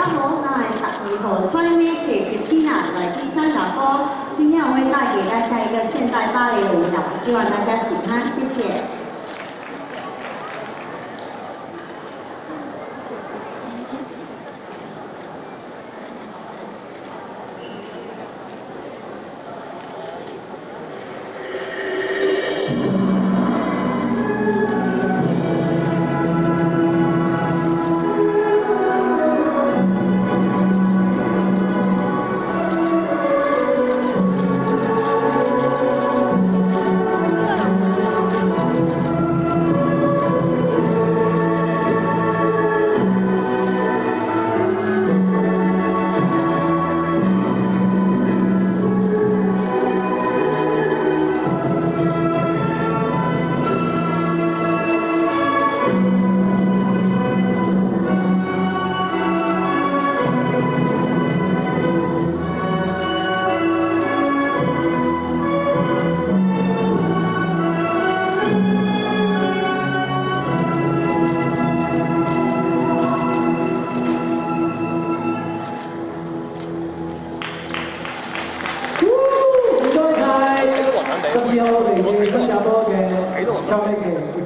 好，我是12号崔薇琪 Christina， 来自新加坡。今天我会带给大家一个现代芭蕾的舞蹈，希望大家喜欢，谢谢。 12號嚟自新加坡嘅周美琪。